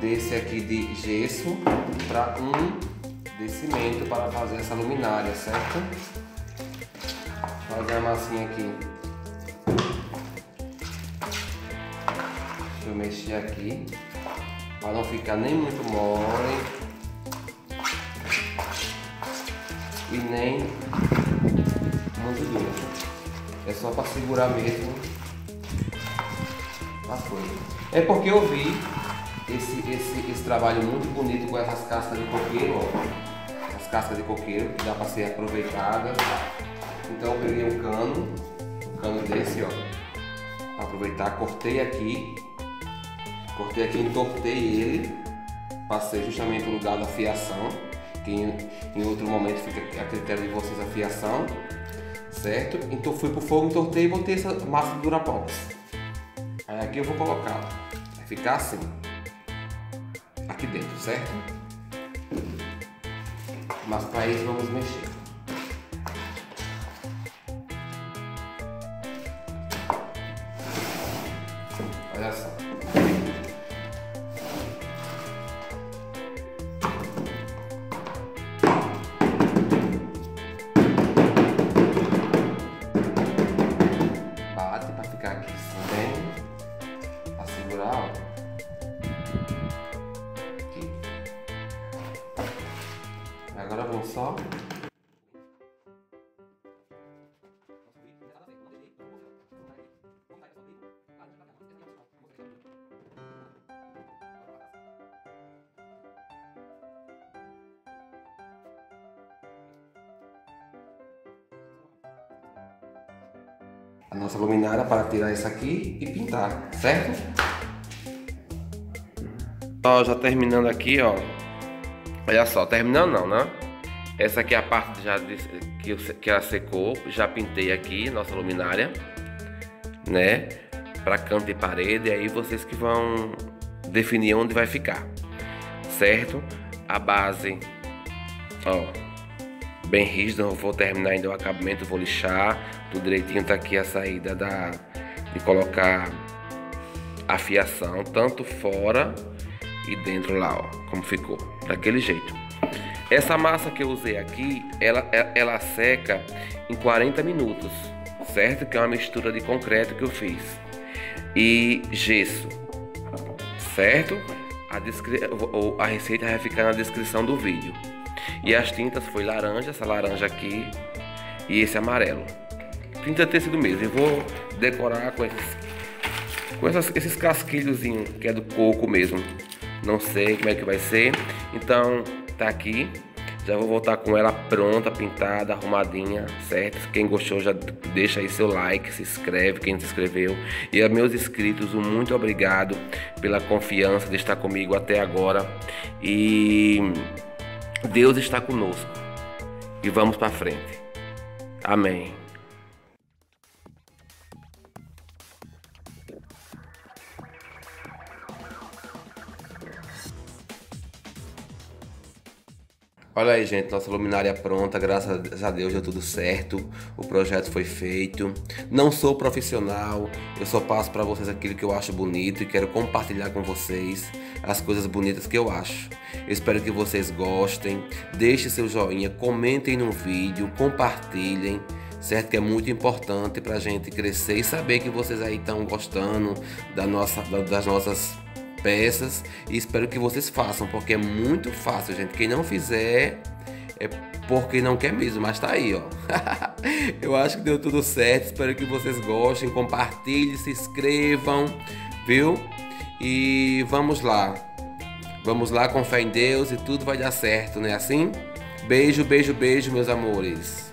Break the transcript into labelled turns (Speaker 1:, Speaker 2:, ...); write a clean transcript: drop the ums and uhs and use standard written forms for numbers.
Speaker 1: desse aqui de gesso para um de cimento para fazer essa luminária, certo? Vou fazer a massinha aqui. Deixa eu mexer aqui para não ficar nem muito mole e nem muito duro. É só para segurar mesmo as coisas. É porque eu vi esse trabalho muito bonito com essas cascas de coqueiro, ó. As cascas de coqueiro que dá para ser aproveitadas. Então eu peguei um cano desse, ó, para aproveitar, cortei aqui, entortei ele, passei justamente no lugar da fiação, que em outro momento fica a critério de vocês a fiação, certo? Então fui pro fogo, entortei e botei essa massa de Durapox. Aí aqui eu vou colocar, vai ficar assim, aqui dentro, certo? Mas para isso vamos mexer. Olha só. Bate para ficar aqui bem, para segurar, ó. Aqui. Agora vamos só. A nossa luminária para tirar isso aqui e pintar, certo? Ó, já terminando aqui, ó. Olha só, terminando não, né? Essa aqui é a parte já que ela secou. Já pintei aqui nossa luminária, né? Para canto e parede. E aí vocês que vão definir onde vai ficar, certo? A base, ó, bem rígida. Eu vou terminar ainda o acabamento, vou lixar tudo direitinho. Tá aqui a saída de colocar a fiação, tanto fora e dentro lá, ó, como ficou, daquele jeito. Essa massa que eu usei aqui, ela seca em 40 minutos, certo? Que é uma mistura de concreto que eu fiz e gesso, certo? A receita vai ficar na descrição do vídeo. E as tintas foi laranja, essa laranja aqui e esse amarelo. Tinta tecido mesmo. Eu vou decorar com esses casquilhozinhos que é do coco mesmo. Não sei como é que vai ser. Então tá aqui. Já vou voltar com ela pronta, pintada, arrumadinha, certo? Quem gostou já deixa aí seu like, se inscreve, quem se inscreveu. E a meus inscritos, muito obrigado pela confiança de estar comigo até agora. E Deus está conosco. E vamos para frente. Amém. Olha aí, gente, nossa luminária pronta, graças a Deus deu tudo certo, o projeto foi feito. Não sou profissional, eu só passo para vocês aquilo que eu acho bonito e quero compartilhar com vocês as coisas bonitas que eu acho. Eu espero que vocês gostem, deixem seu joinha, comentem no vídeo, compartilhem, certo? Que é muito importante pra gente crescer e saber que vocês aí estão gostando das nossas peças, e espero que vocês façam, porque é muito fácil, gente. Quem não fizer é porque não quer mesmo, mas tá aí, ó. Eu acho que deu tudo certo, espero que vocês gostem, compartilhem, se inscrevam, viu? E vamos lá com fé em Deus e tudo vai dar certo, não é assim? Beijo, beijo, beijo, meus amores.